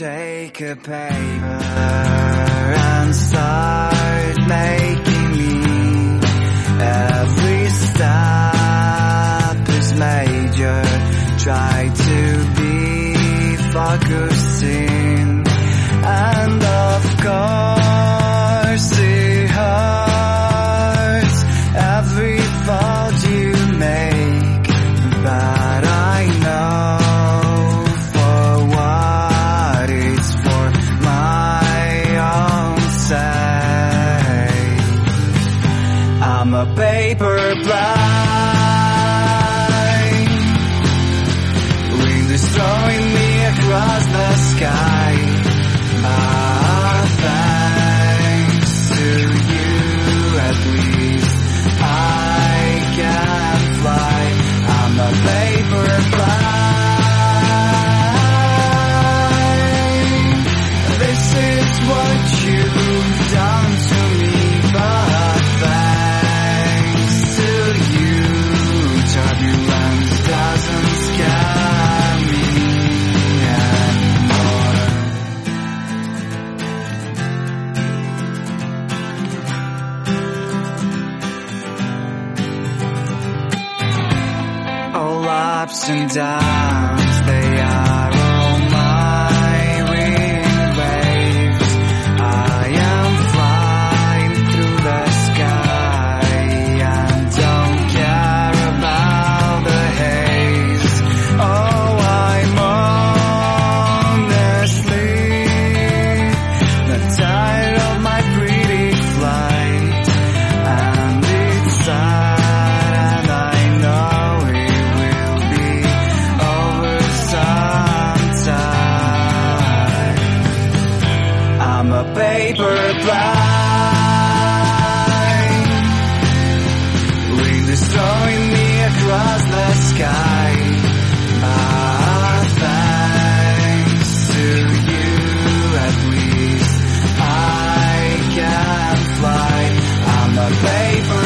Take a paper and start making me. Every step is major. Try to be focusing, and of course it hurts every fault you make, but I know for what it's for my own sake. I'm a paper blind, wind is throwing me across the sky. Thanks to you, at least I can fly. I'm a paper blind. This is what you've done to me, but thanks to you, turbulence doesn't scare me anymore. All ups and downs, they are all my wind waves. I am flying through the sky and don't care about the haze. Oh, I'm honestly not tired of my pretty flight, and it's sad, and I know it will be over sometime. I'm a paper blind, wind is throwing me across the sky. Thanks to you, at least I can fly. I'm a paper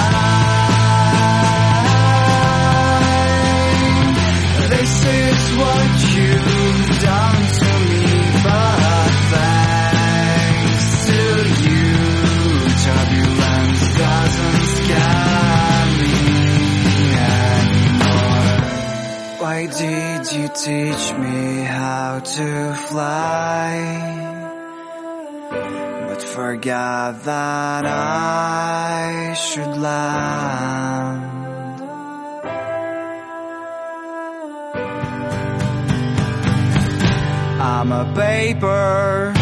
blind. This is what you've done to me, but thanks to you, turbulence doesn't scare me anymore. Why did you teach me how to fly, but forgot that I should land? I'm a paper